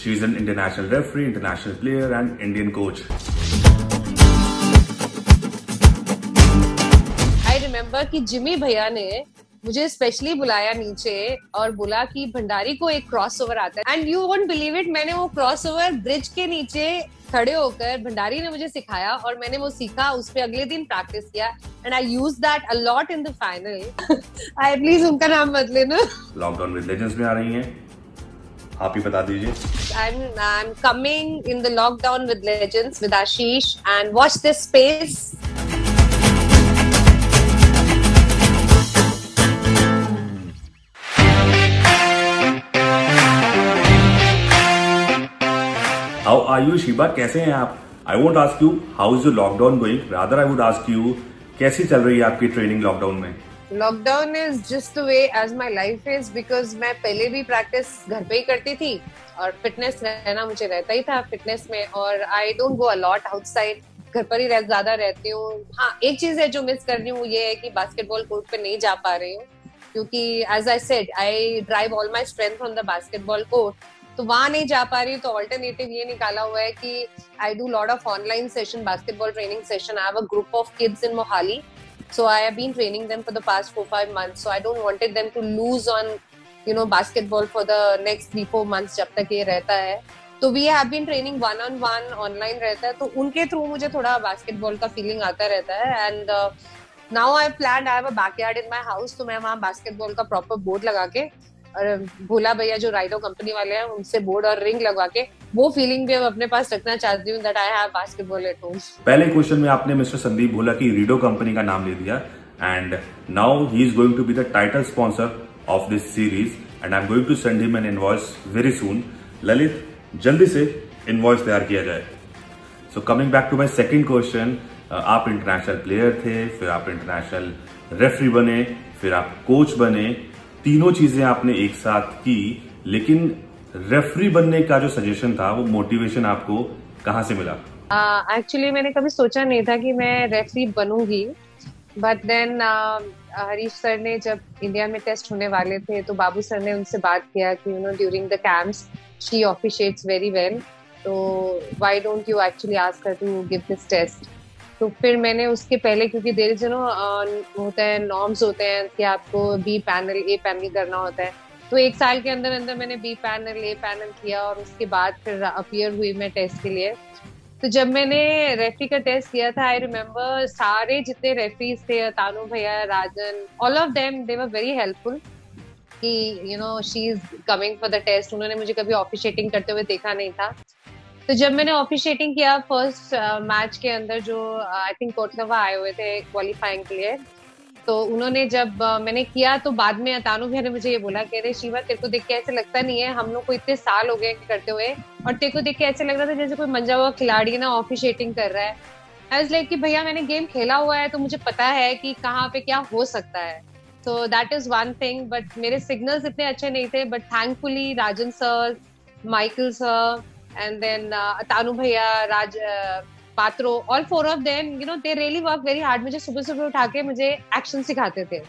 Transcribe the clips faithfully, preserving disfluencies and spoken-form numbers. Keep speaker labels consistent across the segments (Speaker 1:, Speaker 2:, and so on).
Speaker 1: She is an international referee, international player and Indian coach.
Speaker 2: I remember कि Jimmy भैया ने मुझे specially बुलाया नीचे और बोला कि भंडारी को एक क्रॉसओवर आता है and you won't believe it, मैंने वो क्रॉसओवर ब्रिज के नीचे खड़े होकर भंडारी ने मुझे सिखाया और मैंने वो सीखा, उस पे अगले दिन प्रैक्टिस किया and I use that a lot in the final. I please उनका नाम मत लेना।
Speaker 1: लॉकडाउन विद लेजेंड्स में आ रही हैं, आप ही बता दीजिए।
Speaker 2: I'm I'm coming in the lockdown with legends with Ashish and watch this space.
Speaker 1: How are you, Shiba? कैसे हैं आप? I won't ask you how is your lockdown going. Rather, I would ask you कैसी चल रही है आपकी training lockdown में?
Speaker 2: Lockdown is just the way as my life is, because मैं पहले भी प्रैक्टिस घर पे ही करती थी और फिटनेस रहना मुझे रहता ही था फिटनेस में, और I don't go a lot outside, घर पर ही रह, ज्यादा रहती हूँ। हाँ, एक चीज है जो मिस कर रही हूँ, ये है कि बास्केटबॉल कोर्ट पे नहीं जा पा रही हूँ, क्योंकि as I said I drive all my strength on the basketball court, तो वहां नहीं जा पा रही। तो ऑल्टरनेटिव ये निकाला हुआ है कि I do lot of online session, basketball training session. I have a group of kids in Mohali. So I have been training them for the past four, five months. So I don't wanted them to lose on, you know, basketball for the next three, four months जब तक ये रहता है. तो we have been training one on one, online रहता है. तो उनके थ्रू मुझे थोड़ा basketball का feeling आता रहता है. And uh, now I have planned, I have a backyard in my house. तो मैं वहाँ basketball का proper board लगा के, और भोला भैया जो राइडो कंपनी वाले हैं उनसे बोर्ड और रिंग लगवा के वो फीलिंग भी अपने पास रखना चाहती हूँ that I have basketball at home.
Speaker 1: पहले क्वेश्चन में आपने मिस्टर संदीप भोला की रीडो कंपनी का नाम ले दिया and now he is going to be the title sponsor of this series and I am going to send him an invoice very soon. Lalit, जल्दी से इनवॉइस तैयार किया जाए। So coming back to my second question, आप international player थे, फिर आप international referee बने, फिर आप कोच बने, तीनों चीजें आपने एक साथ की, लेकिन रेफरी बनने का जो सजेशन था, वो मोटिवेशन आपको कहाँ से मिला?
Speaker 2: एक्चुअली uh, मैंने कभी सोचा नहीं था कि मैं रेफरी बनूंगी, बट देन हरीश सर ने जब इंडिया में टेस्ट होने वाले थे तो बाबू सर ने उनसे बात किया कि you know during the camps she officiates very well, तो why don't you actually ask her to give this test. तो फिर मैंने उसके पहले, क्योंकि देयर इज नो होता है, नॉर्म्स होते हैं कि आपको बी पैनल ए पैनल करना होता है, तो एक साल के अंदर अंदर मैंने बी पैनल ए पैनल किया और उसके बाद फिर अपीयर हुई मैं टेस्ट के लिए। तो जब मैंने रेफरी का टेस्ट किया था, आई रिमेम्बर सारे जितने रेफरीज थे, तानू भैया, Rajan, all of them they were very helpful कि you know she is coming for the test. उन्होंने मुझे कभी ऑफिशिएटिंग करते हुए देखा नहीं था। तो जब मैंने ऑफिशिएटिंग किया फर्स्ट मैच के अंदर, जो आई थिंक कोटलवा आए हुए थे क्वालिफाइंग के लिए, तो उन्होंने जब uh, मैंने किया तो बाद में तानू भैया ने मुझे ये बोला कि अरे शिवा, तेरे को देख के ऐसे लगता नहीं है, हम लोग को इतने साल हो गए करते हुए और तेरे को देख के ऐसे लग रहा था जैसे कोई मंजा हुआ खिलाड़ी ना ऑफिशिएटिंग कर रहा है। आई वाज लाइक कि भैया मैंने गेम खेला हुआ है तो मुझे पता है कि कहाँ पे क्या हो सकता है। तो that is one thing, but मेरे सिग्नल्स इतने अच्छे नहीं थे, but thankfully Rajan sir, Michael sir, and then uh, Tanu Bhaiya, Raj uh, Patro, all four of them, you know, they really work very hard. मुझे सुबह सुबह उठा के मुझे एक्शन सिखाते थे,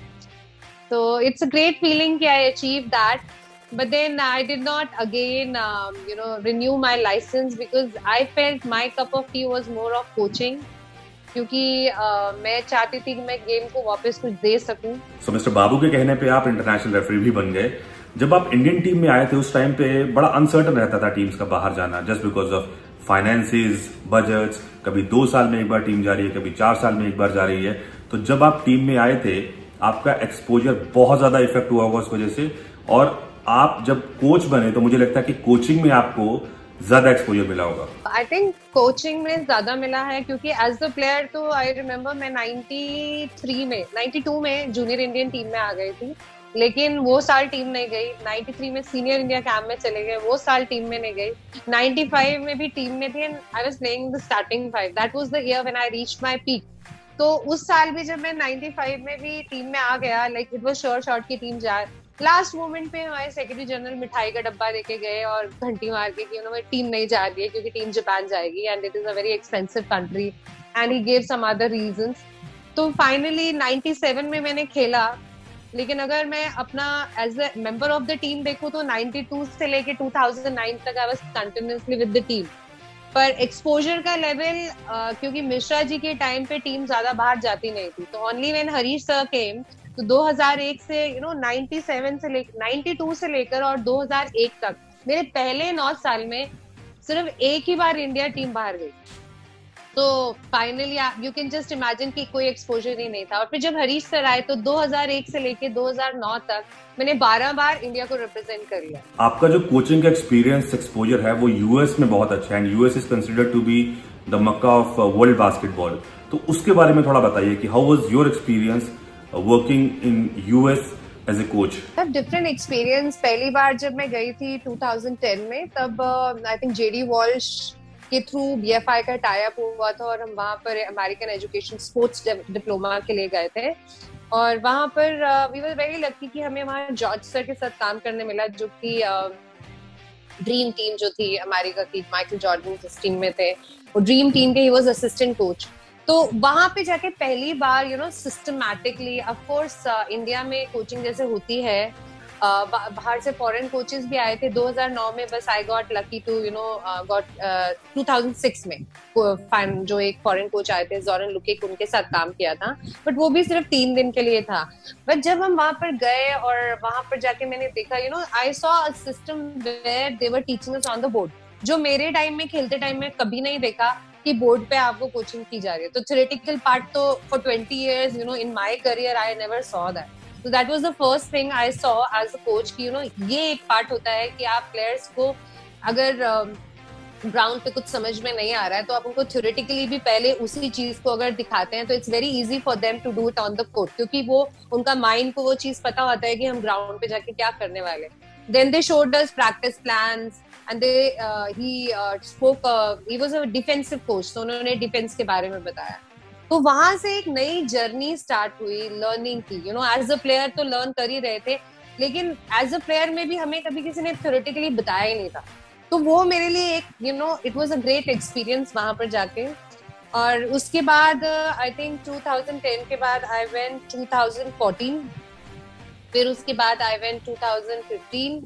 Speaker 2: तो it's a great feeling कि I achieved that. But then I did not again, um, you know, renew my license because I felt my cup of tea was more of coaching. क्योंकि uh, मैं चाहती थी कि मैं game को वापस कुछ दे सकूं।
Speaker 1: So मिस्टर बाबू के कहने पे आप इंटरनेशनल रेफरी भी बन गए। जब आप इंडियन टीम में आए थे उस टाइम पे बड़ा अनसर्टन रहता था टीम्स का बाहर जाना, just because of finances, budgets, कभी दो साल में एक बार टीम जा रही है, कभी चार साल में एक बार जा रही है। तो जब आप टीम में आए थे, आपका एक्सपोजर बहुत ज्यादा इफेक्ट हुआ होगा उस वजह से, और आप जब कोच बने तो मुझे लगता है कि कोचिंग में आपको ज्यादा एक्सपोजर मिला होगा।
Speaker 2: आई थिंक कोचिंग में ज्यादा मिला है, क्योंकि एज द प्लेयर तो आई रिमेम्बर मैं नाइन्टी थ्री में नाइन्टी टू में जूनियर इंडियन टीम में आ गई थी, लेकिन वो साल टीम नहीं गई। नाइन्टी थ्री में सीनियर इंडिया कैंप में चले गए, वो साल टीम में नहीं गई। नाइन्टी फाइव में भी टीम में थी and I was playing the starting five, that was the year when I reached my peak. तो उस साल भी जब मैं नाइन्टी फाइव में भी टीम में आ गया, like it was sure shot की टीम जाए, लास्ट मोमेंट पे हमारे सेक्रेटरी जनरल मिठाई का डब्बा देके गए और घंटी मार के कि उन्होंने टीम नहीं जा रही है क्योंकि टीम जापान जाएगी and it is a very expensive country and he gave some other reasons. तो फाइनली नाइन्टी सेवन में मैंने खेला, लेकिन अगर मैं अपना as a member of the team देखूं तो नाइंटी टू से लेके टू थाउजेंड नाइन तक I was continuously with the team. पर एक्सपोजर का लेवल uh, क्योंकि मिश्रा जी के टाइम पे टीम ज्यादा बाहर जाती नहीं थी, तो only when Harish sir came तो दो हज़ार एक से यू नो नाइंटी सेवन से लेकर नाइंटी टू से लेकर और दो हज़ार एक तक मेरे पहले नौ साल में सिर्फ एक ही बार इंडिया टीम बाहर गई। तो finally you can just imagine कि कोई एक्सपोजर ही नहीं था। और फिर जब हरीश सर आए तो दो हज़ार एक से लेके दो हज़ार नौ तक मैंने बारह बार इंडिया को रिप्रेजेंट कर लिया।
Speaker 1: आपका जो कोचिंग का एक्सपीरियंस एक्सपोजर है वो यूएस में बहुत अच्छा है and US is considered to be the Mecca of world basketball. तो उसके बारे में थोड़ा बताइए कि how was your experience working in US as a coach?
Speaker 2: Different experience. पहली बार जब मैं गई थी टू थाउजेंड टेन में, तब आई थिंक जेडी वॉल्श के थ्रू बीएफआई का टाई अप हुआ था और हम वहाँ पर अमेरिकन एजुकेशन स्पोर्ट्स डिप्लोमा के लिए गए थे। और वहाँ पर वी वर वेरी लकी कि हमें वहाँ जॉर्ज सर के साथ काम करने मिला, जो कि ड्रीम uh, टीम जो थी अमेरिका की, माइकल जॉर्डन जिस टीम में थे, वो ड्रीम टीम के ही वाज असिस्टेंट कोच। तो वहां पे जाके पहली बार you know systematically, of course India में कोचिंग जैसे होती है, बाहर से फॉरेन कोचेस भी आए थे दो हज़ार नौ में, बस I got lucky to you know got two thousand six में फाइन जो एक फॉरेन कोच आए थे जोरन लुकिक, उनके साथ काम किया था, बट वो भी सिर्फ तीन दिन के लिए था। बट जब हम वहां पर गए और वहां पर जाके मैंने देखा, you know I saw a system where they were teaching us on the board, जो मेरे टाइम में खेलते टाइम में कभी नहीं देखा कि बोर्ड पे आपको कोचिंग की जा रही है। तो थ्योरेटिकल पार्ट तो for twenty years you know in my career I never saw that. So that was the first thing I saw as a coach कि you know ये एक पार्ट होता है कि आप प्लेयर्स को अगर ग्राउंड uh, पे कुछ समझ में नहीं आ रहा है तो आप उनको थ्योरेटिकली भी पहले उसी चीज को अगर दिखाते हैं तो it's very easy for them to do it on the court, क्योंकि वो उनका माइंड को वो चीज पता होता है कि हम ग्राउंड पे जाके क्या करने वाले। Then they showed us practice plans and they he spoke, he was a defensive coach, तो उन्होंने डिफेंस के बारे में बताया। तो वहां से एक नई जर्नी स्टार्ट हुई लर्निंग की। You know as a player तो लर्न कर ही रहे थे, लेकिन एज अ प्लेयर में भी हमें कभी किसी ने थ्योरेटिकली बताया ही नहीं था। तो वो मेरे लिए एक you know it was a great experience वहां पर जाके। और उसके बाद I think two thousand ten के बाद I went two thousand fourteen, फिर उसके बाद I went two thousand fifteen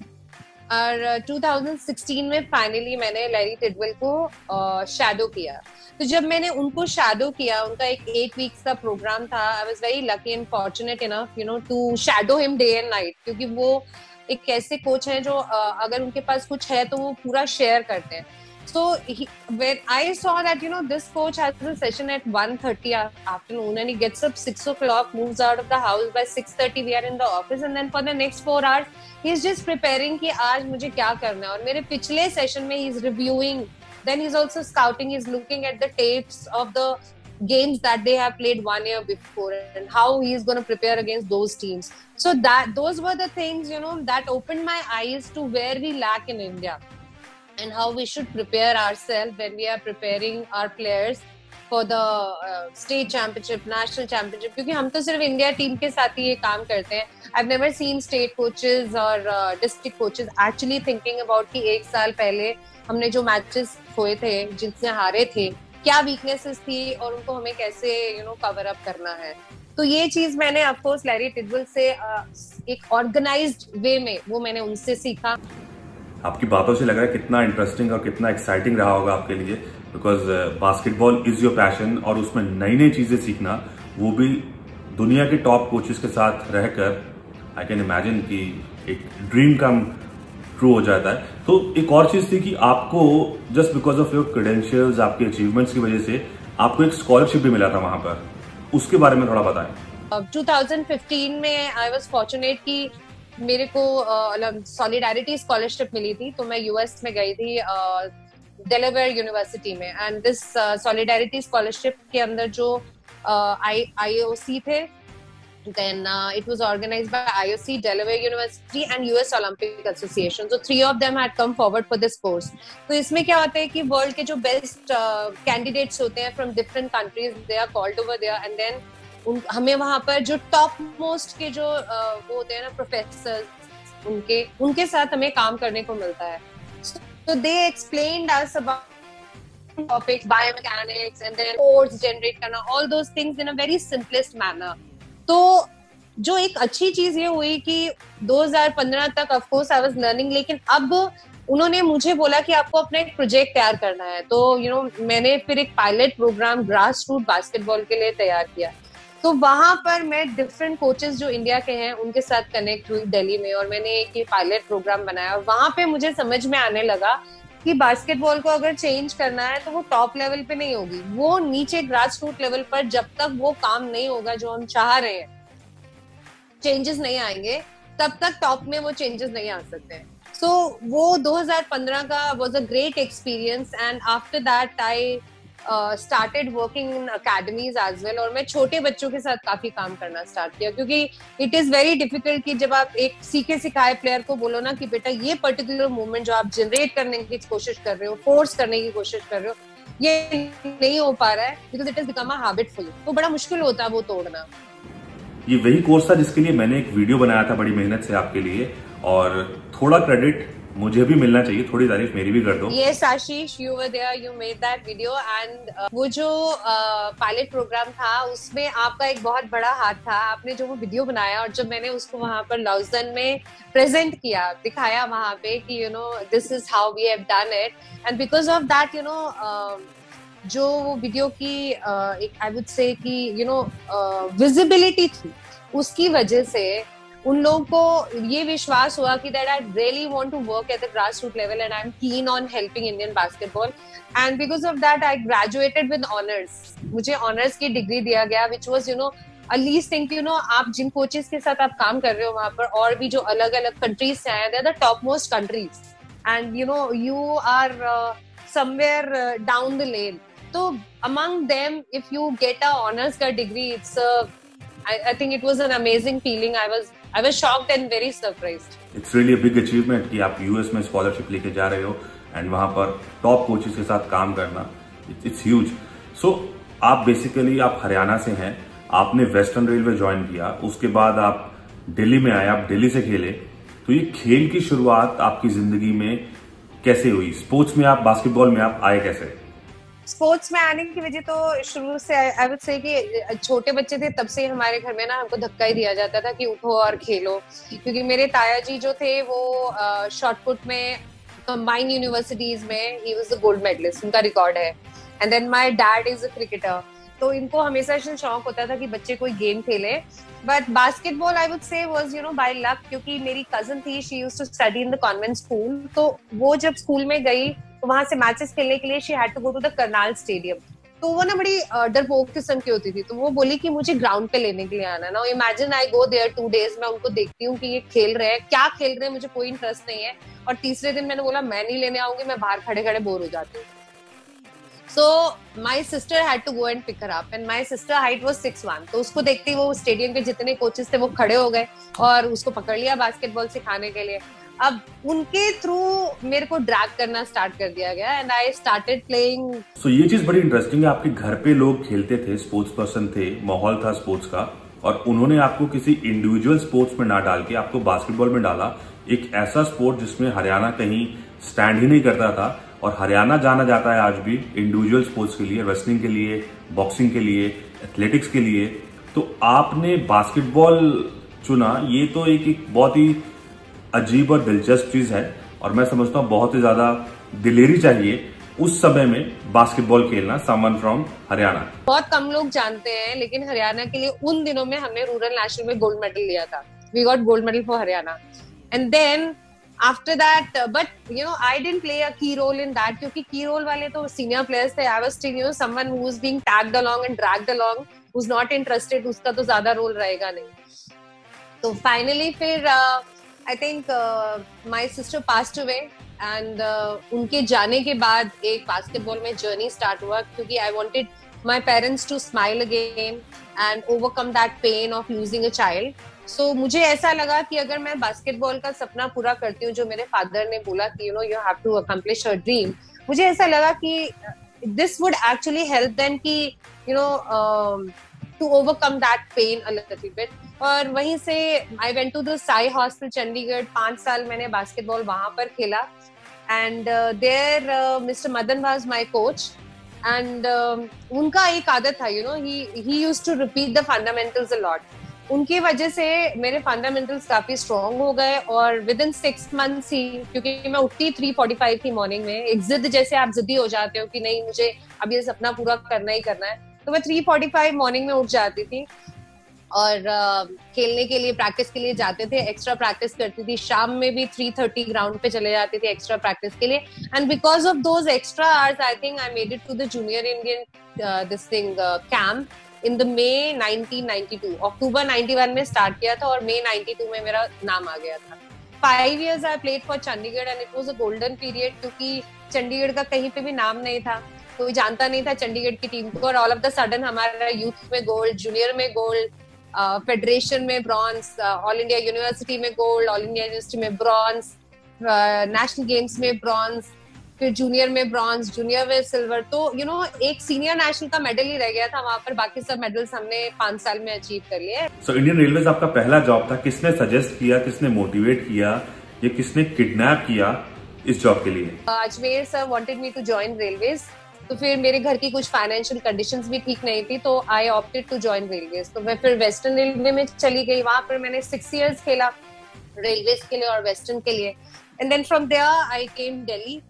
Speaker 2: और टू थाउजेंड सिक्सटीन में फाइनली मैंने लैरी टिडवेल को शैडो uh, किया। तो जब मैंने उनको शैडो किया, उनका एक एट वीक्स का प्रोग्राम था, I was very lucky and fortunate enough you know to shadow him day and night, क्योंकि वो एक ऐसे कोच हैं जो uh, अगर उनके पास कुछ है तो वो पूरा शेयर करते हैं। So he, when I saw that, you know, this coach has a session at one thirty afternoon and he gets up six o'clock, moves out of the house by six thirty, we are in the office, and then for the next four hours, he's just preparing कि आज मुझे क्या करना है। और मेरे पिछले session में he's reviewing, then he's also scouting, he's looking at the tapes of the games that they have played one year before and how he is going to prepare against those teams. So that those were the things, you know, that opened my eyes to where we lack in India and how we should prepare ourselves when we are preparing our players for the uh, state championship, national championship, क्योंकि हम तो सिर्फ India team के साथ ही ये काम करते हैं। I've never seen state coaches और uh, district coaches actually thinking about कि एक साल पहले हमने जो मैचेस खोए थे, जिनसे हारे थे, क्या वीकनेसेस थी और उनको हमें कैसे यू नो कवर अप करना है। तो ये चीज मैंने ऑफ कोर्स लैरी टिडवेल से uh, एक ऑर्गेनाइज्ड वे में वो मैंने उनसे सीखा।
Speaker 1: आपकी बातों से लग रहा है कितना इंटरेस्टिंग और कितना एक्साइटिंग रहा होगा आपके लिए, because basketball is your passion और उसमें नई नई चीजें सीखना, वो भी दुनिया के टॉप कोचेस के साथ रहकर, आई कैन इमेजिन कि एक ड्रीम कम ट्रू हो जाता है। तो एक और चीज थी कि आपको just because of your credentials, आपके अचीवमेंट्स की वजह से आपको एक स्कॉलरशिप भी मिला था वहां पर, उसके बारे में थोड़ा बताएं।
Speaker 2: टू थाउजेंड फिफ्टीन में आई वाज फॉर्चुनेट कि मेरे को सॉलिडारिटी uh, स्कॉलरशिप मिली थी, तो मैं यूएस में गई थी डेलावेयर uh, यूनिवर्सिटी में। एंड दिस सॉलिडारिटी स्कॉलरशिप के अंदर जो आई आईओसी थे, then it was organised by IOC, Delaware University and US Olympic Association. So three of them had come forward for this course. तो इसमें क्या होता है कि वर्ल्ड के जो बेस्ट कैंडिडेट्स uh, होते हैं from different countries, they are called over there and then उन, हमें वहां पर जो टॉप मोस्ट के जो uh, वो होते हैं ना प्रोफेसर, उनके उनके साथ हमें काम करने को मिलता है। तो they explained us about topics, biomechanics and then codes generate करना, all those things in a very simplest manner. तो जो एक अच्छी चीज ये हुई कि दो हज़ार पंद्रह तक of course I was learning, लेकिन अब उन्होंने मुझे बोला कि आपको अपना एक प्रोजेक्ट तैयार करना है। तो यू you नो know, मैंने फिर एक pilot programme grass root basketball के लिए तैयार किया। तो वहां पर मैं डिफरेंट कोचेस जो इंडिया के हैं उनके साथ कनेक्ट हुई दिल्ली में, और मैंने एक ये पायलट प्रोग्राम बनाया। और वहां पे मुझे समझ में आने लगा कि बास्केटबॉल को अगर चेंज करना है तो वो टॉप लेवल पे नहीं होगी, वो नीचे ग्रास रूट लेवल पर जब तक वो काम नहीं होगा जो हम चाह रहे हैं, चेंजेस नहीं आएंगे, तब तक टॉप में वो चेंजेस नहीं आ सकते हैं। सो so, वो दो हज़ार पंद्रह का was a great experience, and after that I started working in academies as well. और मैं छोटे बच्चों के साथ काफी काम करना स्टार्ट किया, क्योंकि इट इज वेरी डिफिकल्ट कि जब आप एक सीखे सिखाए प्लेयर को बोलो ना कि बेटा ये पर्टिकुलर मूवमेंट जो आप जनरेट करने की कोशिश कर रहे हो, फोर्स करने की कोशिश कर रहे हो, ये नहीं हो पा रहा है because it is become a habit for you, तो बड़ा मुश्किल होता है वो तोड़ना।
Speaker 1: ये वही कोर्स था जिसके लिए मैंने एक वीडियो बनाया था बड़ी मेहनत से आपके लिए, और थोड़ा क्रेडिट मुझे भी मिलना चाहिए, थोड़ी तारीफ मेरी भी कर दो।
Speaker 2: Yes, Ashish, you were there, you made that video, and uh, वो जो पायलट uh, प्रोग्राम था उसमें आपका एक बहुत बड़ा हाथ था। आपने जो वो वीडियो बनाया और जब मैंने उसको वहां पर लॉजन में प्रेजेंट किया, दिखाया वहां पे कि you know this is how we have done it, and because of that you know जो वो वीडियो की uh, एक आई वुड से कि यू नो विजिबिलिटी थी, उसकी वजह से उन लोगों को ये विश्वास हुआ कि that I really want to work at the grass root level and I am keen on helping Indian basketball, and because of that I graduated with honours. मुझे ऑनर्स की डिग्री दिया गया which was you know least thing, you know आप जिन coaches के साथ आप काम कर रहे हो वहां पर और भी जो अलग अलग कंट्रीज से हैं, they are the top most countries, and you know you are somewhere down the lane. तो among them if you get a honors ka degree, it's a I, I think it was an amazing feeling. I was I was shocked and very surprised.
Speaker 1: It's really a big achievement कि आप US में scholarship लेके जा रहे हो and वहां पर top coaches के साथ काम करना, इट्स ह्यूज। सो आप बेसिकली आप हरियाणा से हैं, आपने वेस्टर्न रेलवे ज्वाइन किया, उसके बाद आप दिल्ली में आए, आप दिल्ली से खेले। तो ये खेल की शुरुआत आपकी जिंदगी में कैसे हुई? स्पोर्ट्स में आप, बास्केटबॉल में आप आए कैसे?
Speaker 2: स्पोर्ट्स में आने की वजह तो शुरू से आई वुड से कि छोटे बच्चे थे तब से हमारे घर में ना हमको धक्का ही दिया जाता था कि उठो और खेलो, क्योंकि मेरे ताया जी जो थे वो शॉटपुट में कंबाइंड यूनिवर्सिटीज में he was the gold medallist, उनका रिकॉर्ड है, and then my dad is a cricketer. तो इनको हमेशा से शौक होता था कि बच्चे कोई गेम खेले, but basketball I would say was you know by luck, क्योंकि मेरी कजन थी, she used to study in the convent school, तो वो जब स्कूल में गई तो वहां से मैचेस खेलने के लिए she had to go to the Karnal stadium. तो वो ना बड़ी डरपोक किस्म की होती थी, तो वो बोली कि मुझे ग्राउंड पे लेने के लिए आना। ना imagine I go there two days, मैं उनको देखती हूँ कि ये खेल रहे हैं, क्या खेल रहे हैं मुझे कोई इंटरेस्ट नहीं है, और तीसरे दिन मैंने बोला मैं नहीं लेने आऊंगी, मैं बाहर खड़े खड़े बोर हो जाती हूँ। So my sister had to go and pick her up, and my sister height was six one. तो उसको देखते ही वो स्टेडियम के जितने कोचेस थे वो खड़े हो गए और उसको पकड़ लिया बास्केटबॉल सिखाने के लिए। अब उनके थ्रू मेरे को ड्रैग करना स्टार्ट कर दिया गया and I started playing.
Speaker 1: So ये चीज बड़ी इंटरेस्टिंग है, आपके घर पे लोग खेलते थे, स्पोर्ट्स पर्सन थे, माहौल था स्पोर्ट्स का, और उन्होंने आपको किसी इंडिविजुअल स्पोर्ट्स में ना डाल के आपको बास्केटबॉल में डाला, एक ऐसा स्पोर्ट जिसमें हरियाणा कहीं स्टैंड ही नहीं करता था। और हरियाणा जाना जाता है आज भी इंडिविजुअल स्पोर्ट्स के लिए, रेसलिंग के लिए, बॉक्सिंग के लिए, एथलेटिक्स के लिए। तो आपने बास्केटबॉल चुना, ये तो एक, एक बहुत ही अजीब और दिलचस्प चीज है, और मैं समझता हूँ बहुत ही ज्यादा दिलेरी चाहिए उस समय में बास्केटबॉल खेलना, समवन फ्रॉम हरियाणा।
Speaker 2: बहुत कम लोग जानते हैं, लेकिन हरियाणा के लिए उन दिनों में हमने रूरल नेशनल में गोल्ड मेडल लिया था। We got gold medal for Haryana, and then after that uh, but you know I didn't play a key role in that, क्योंकि key role वाले तो senior players थे। I was still you know someone who was being tagged along and dragged along, who's not interested, उसका तो ज्यादा role रहेगा नहीं। तो finally फिर uh, I think uh, my sister passed away, and uh, उनके जाने के बाद एक बास्केटबॉल में जर्नी स्टार्ट हुआ, क्योंकि I wanted my parents to smile again and overcome that pain of losing a child. So so, मुझे ऐसा लगा कि अगर मैं बास्केटबॉल का सपना पूरा करती हूँ, जो मेरे फादर ने बोला कि you know you have to accomplish your dream, मुझे ऐसा लगा कि this would actually help them कि you know to overcome that pain a little bit. और वहीं से I went to the SAI hostel Chandigarh, पांच साल मैंने बास्केटबॉल वहां पर खेला, and there mister Madan was my coach, and उनका एक आदत था, you know he he used to repeat the fundamentals a lot. उनकी वजह से मेरे फंडामेंटल्स काफी स्ट्रॉन्ग हो गए और विद इन सिक्स मंथ्स ही, क्योंकि मैं उठती थ्री फोर्टी फाइव थी मॉर्निंग में, एक जिद जैसे आप जिद्दी हो जाते हो कि नहीं मुझे अब ये सपना पूरा करना ही करना है, तो मैं थ्री फोर्टी फाइव मॉर्निंग में उठ जाती थी और uh, खेलने के लिए प्रैक्टिस के लिए जाते थे, एक्स्ट्रा प्रैक्टिस करती थी, शाम में भी थ्री थर्टी ग्राउंड पे चले जाते थे एक्स्ट्रा प्रैक्टिस के लिए। And because of those extra hours I think I made it to the junior Indian this thing camp in the May nineteen ninety two. October ninety one में start किया था और मे नाइंटी टू में मेरा नाम आ गया था। Five years I played for Chandigarh and it was a golden period, क्योंकि चंडीगढ़ का कहीं पे भी नाम नहीं था, कोई जानता नहीं था चंडीगढ़ की टीम को, और ऑल ऑफ द सडन हमारा यूथ में गोल्ड, जूनियर में गोल्ड, फेडरेशन uh, में ब्रॉन्ज, ऑल इंडिया यूनिवर्सिटी में गोल्ड, ऑल इंडिया यूनिवर्सिटी में ब्रॉन्ज, नेशनल गेम्स में ब्रॉन्ज, फिर जूनियर में ब्रॉन्ज, जूनियर में सिल्वर। तो यू you नो know, एक सीनियर नेशनल का मेडल ही रह गया था वहां पर, बाकी सब मेडल्स हमने पांच साल में अचीव कर लिए।
Speaker 1: सो इंडियन रेलवेज आपका पहला जॉब था, किसने सजेस्ट किया, किसने मोटिवेट किया, ये किसने किडनैप किया इस जॉब के लिए?
Speaker 2: Ajmer sir wanted me to join railways, तो फिर मेरे घर की कुछ फाइनेंशियल कंडीशंस भी ठीक नहीं थी, तो I opted to join railways. तो मैं फिर वेस्टर्न रेलवे में चली गई, वहां पर मैंने सिक्स इयर्स खेला रेलवेज के लिए और वेस्टर्न के लिए। And then from there I came Delhi.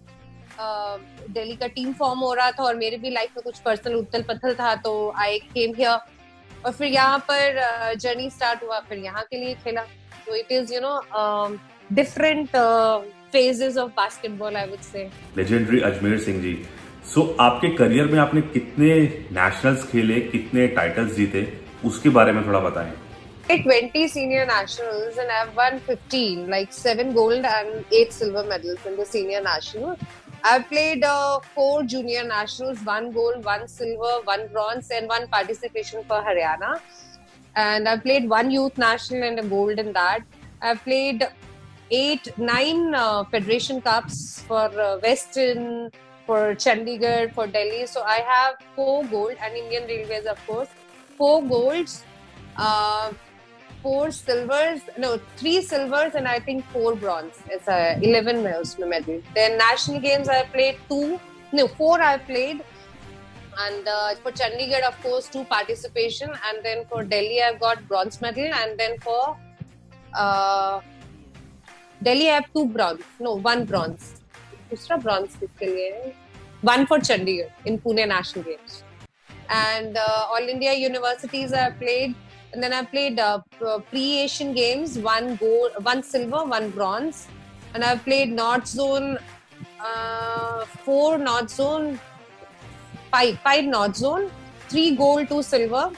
Speaker 2: Delhi का टीम फॉर्म हो रहा था और मेरे भी लाइफ में कुछ पर्सनल उथल पथल था, तो आई केम हियर और फिर यहाँ पर जर्नी uh, स्टार्ट हुआ, फिर यहाँ के लिए खेला। तो it is you know different phases of basketball I would say.
Speaker 1: Legendary Ajmer Singh ji, so so, आपके करियर में आपने कितने नेशनल्स खेले, कितने टाइटल्स जीते, उसके बारे में थोड़ा बताएं।
Speaker 2: twenty senior nationals and I've won fifteen, like seven gold and eight silver medals in the senior national. I've played uh, four junior nationals, one gold, one silver, one bronze and one participation for Haryana. And I've played one youth national and a gold in that. I've played eight, nine uh, federation cups for uh, Western, for Chandigarh, for Delhi. So I have four gold and Indian Railways, of course, four golds, uh, four silvers, no, three silvers and I think four bronze. It's a eleven medals. Then national games I played two, no, four I played. And uh, for Chandigarh, of course, two participation. And then for Delhi, I've got bronze medal. And then for uh, Delhi, I have two bronze, no, one bronze. दूसरा bronze किसके लिए है? One for Chandigarh in Pune national games and all India universities I played and then I played pre Asian games, one gold, one silver, one bronze and I played north zone, four north zone, five five north zone, three gold, two silver.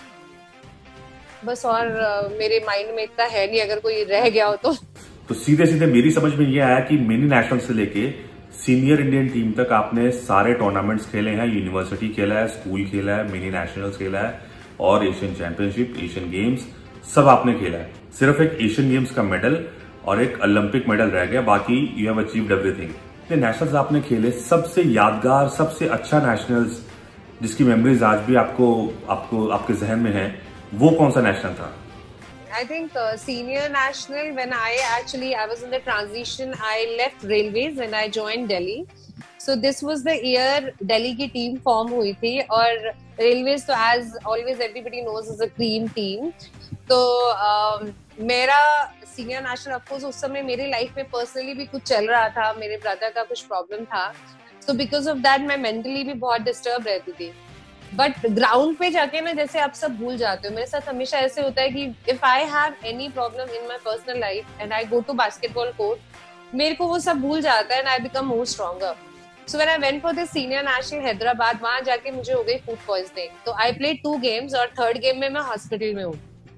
Speaker 2: बस और uh, मेरे mind में इतना है नहीं, अगर कोई रह गया हो तो।
Speaker 1: तो सीधे सीधे मेरी समझ में ये आया कि मिनी नेशनल से लेके सीनियर इंडियन टीम तक आपने सारे टूर्नामेंट्स खेले हैं, यूनिवर्सिटी खेला है, स्कूल खेला है, मिनी नेशनल्स खेला है और एशियन चैंपियनशिप, एशियन गेम्स सब आपने खेला है। सिर्फ एक एशियन गेम्स का मेडल और एक ओलंपिक मेडल रह गया, बाकी यू हैव अचीव्ड एवरीथिंग। इतने नेशनल्स आपने खेले, सबसे यादगार, सबसे अच्छा नेशनल्स जिसकी मेमोरीज आज भी आपको आपको आपके जहन में है, वो कौन सा नेशनल था?
Speaker 2: I think uh, senior national, when I actually I was in the transition, I left railways and I joined Delhi. So this was the year Delhi की team form हुई थी और railways तो as always everybody knows is a cream team. तो uh, मेरा senior national of course उस समय मेरी life में personally भी कुछ चल रहा था, मेरे brother का कुछ problem था, so because of that मैं mentally भी बहुत disturb रहती थी। बट ग्राउंड पे जाके ना जैसे आप सब भूल जाते हो। मेरे साथ हमेशा ऐसे होता है कि if I have any problem in my personal life and I go to basketball court, मेरे को वो सब भूल जाता है and I become more stronger. So when I went for the senior national Hyderabad, वहां जाके मुझे हो गई फूड पॉइजनिंग। तो आई प्लेड टू गेम्स और थर्ड गेम में मैं हॉस्पिटल में हूँ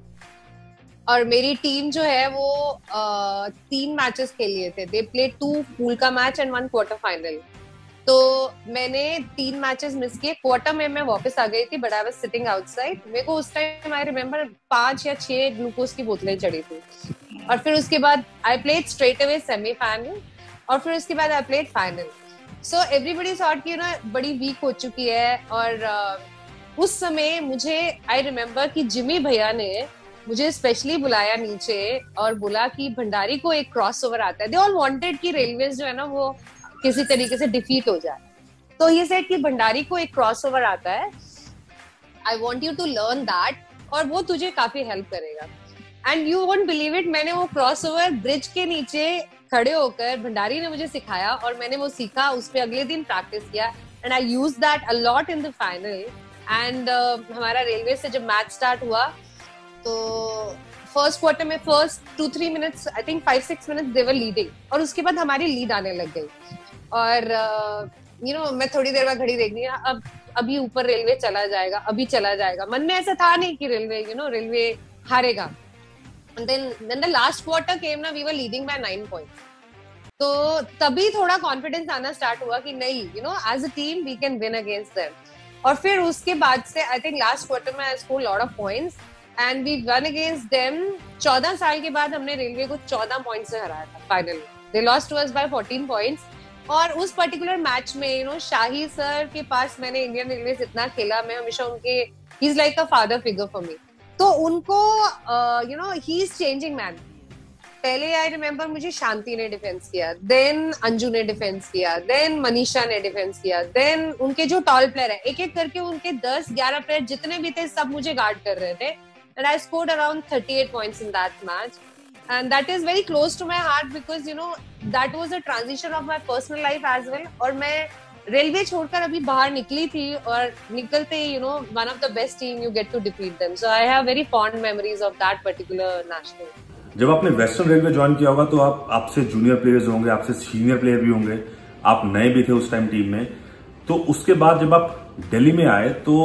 Speaker 2: और मेरी टीम जो है वो uh, तीन मैचेस खेलिए थे। दे प्लेड टू पूल का match and one quarter final. तो मैंने तीन मैचेस मिस किए। क्वार्टर में मैं वापस आ गई थी but I was sitting outside. मेरे को उस टाइम आई रिमेम्बर पांच या छह ग्लूकोज की बोतलें चढ़ी थी और फिर उसके बाद I played straight away semifinal और फिर उसके बाद I played final. So everybody thought कि ना बड़ी वीक हो चुकी है और uh, उस समय मुझे आई रिमेम्बर कि जिमी भैया ने मुझे स्पेशली बुलाया नीचे और बोला कि भंडारी को एक क्रॉस ओवर आता है। दे ऑल वांटेड कि रेलवेज जो है ना वो किसी तरीके से डिफीट हो जाए। तो ये सेड कि भंडारी को एक क्रॉस ओवर आता है, I want you to learn that और वो तुझे काफी हेल्प करेगा। And you won't believe it, मैंने वो क्रॉस ओवर ब्रिज के नीचे खड़े होकर भंडारी ने मुझे सिखाया और मैंने वो सीखा, उस पे अगले दिन प्रैक्टिस किया and I use that a lot in the final. And हमारा रेलवे से जब मैच स्टार्ट हुआ तो फर्स्ट क्वार्टर में first two three minutes I think five six minutes they were leading और उसके बाद हमारी लीड आने लग गई और you uh, know you know, मैं थोड़ी देर बाद घड़ी देख रही अब अभी ऊपर रेलवे चला जाएगा, अभी चला जाएगा। मन में ऐसा था नहीं कि रेलवे यू नो रेलवे हारेगा। And then, then the last quarter came ना, we were leading by nine points. तो तभी थोड़ा कॉन्फिडेंस आना स्टार्ट हुआ कि नहीं, you know, as a team we can win against them. और फिर उसके बाद से I think last quarter में I scored lot of points and we won against them. चौदह साल के बाद हमने रेलवे को चौदह पॉइंट से हराया था finally. They lost to us by fourteen points. और उस पर्टिकुलर मैच में यू नो शाही सर के पास मैंने इंडियन रेलवे से इतना खेला, मैं हमेशा उनके he is like a father figure for me. तो उनको you know he is changing man. पहले आई रिमेम्बर मुझे शांति ने डिफेंस किया, देन अंजू ने डिफेंस किया, देन मनीषा ने डिफेंस किया, देन उनके जो टॉल प्लेयर है एक एक करके उनके दस ग्यारह प्लेयर जितने भी थे सब मुझे गार्ड कर रहे थे and I scored around thirty eight points in that match and that is very close to my heart because you know that was a transition of my personal life as well। और मैं railway छोड़कर अभी बाहर निकली थी और निकलते ही you know one of the best team you get to defeat them, so I have very fond memories of that particular national।
Speaker 1: जब आपने वेस्टर्न रेलवे ज्वाइन किया होगा तो आप आपसे जूनियर प्लेयर्स होंगे, आपसे सीनियर प्लेयर भी होंगे, आप नए भी थे उस टाइम टीम में। तो उसके बाद जब आप दिल्ली में आए तो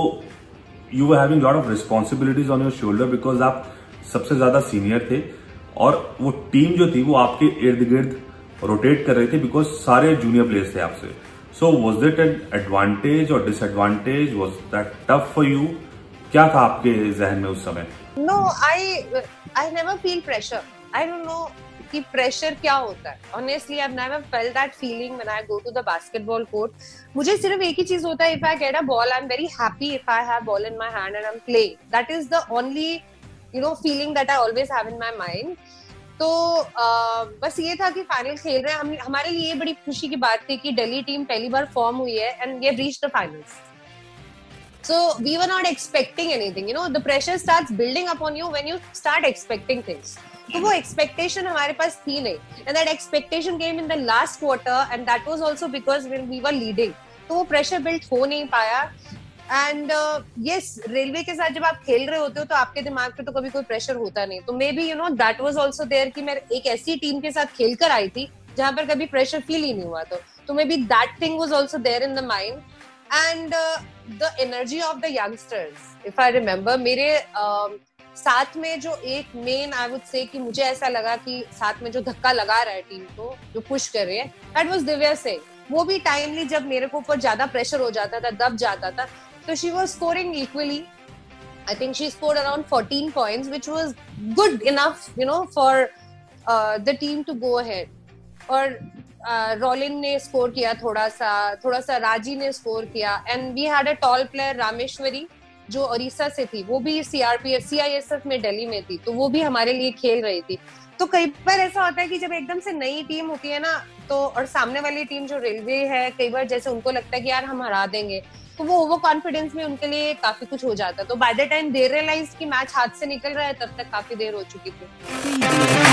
Speaker 1: you were having lot of responsibilities on your shoulder because आप सबसे ज्यादा सीनियर थे और वो टीम जो थी वो आपके इर्द गिर्द रोटेट कर रहे थे बिकॉज सारे जूनियर प्लेयर्स थे आपसे। So was that an advantage और disadvantage, was that tough for you? क्या था आपके जहन में उस समय?
Speaker 2: No, I I never feel pressure. I don't know कि प्रेशर क्या होता है। Honestly I have never felt that feeling when I go to the basketball court. मुझे सिर्फ एक ही चीज होता है, if I get a ball I am very happy, if I have ball in my hand and I am playing, that is the only you know feeling that I always have in my mind. तो uh, बस ये था कि final खेल रहे हैं हम। हमारे लिए ये बड़ी खुशी की बात थी कि दिल्ली टीम पहली बार फॉर्म हुई है and we have reached the finals. So we were not expecting anything, you know the pressure starts building upon you when you start expecting things. तो वो एक्सपेक्टेशन हमारे पास थी नहीं and that expectation came in the last quarter and that was also because when we were leading, तो वो pressure build हो नहीं पाया। एंड यस, रेलवे के साथ जब आप खेल रहे होते हो तो आपके दिमाग पे तो कभी कोई प्रेशर होता नहीं। तो maybe you know that was also there कि मैं एक ऐसी टीम के साथ खेल कर आई थी जहां पर कभी प्रेशर फील ही नहीं हुआ। तो तो maybe that thing was also there in the mind and the energy of the youngsters. If I remember मेरे uh, साथ में जो एक मेन आई वुड से कि मुझे ऐसा लगा कि साथ में जो धक्का लगा रहा है टीम को, जो पुश कर रही है, दैट वाज दिव्या सिंह। वो भी टाइमली जब मेरे को ऊपर ज्यादा प्रेशर हो जाता था, दब जाता था, so she was scoring equally. I think she scored around fourteen points, which was good enough, you know, for uh, the team to go ahead. और रॉलिन uh, ने स्कोर किया थोड़ा सा, थोड़ा सा राजी ने स्कोर किया and we had a tall player Rameshwari जो ओडिशा से थी, वो भी सीआरपीएफ सीआईएसएफ में दिल्ली में थी, तो वो भी हमारे लिए खेल रही थी। तो कई बार ऐसा होता है कि जब एकदम से नई टीम होती है ना, तो और सामने वाली टीम जो रेलवे है, कई बार जैसे उनको लगता है कि यार हम हरा देंगे, तो वो ओवर कॉन्फिडेंस में उनके लिए काफी कुछ हो जाता है। तो by the time they realize कि मैच हाथ से निकल रहा है, तब तक काफी देर हो चुकी थी।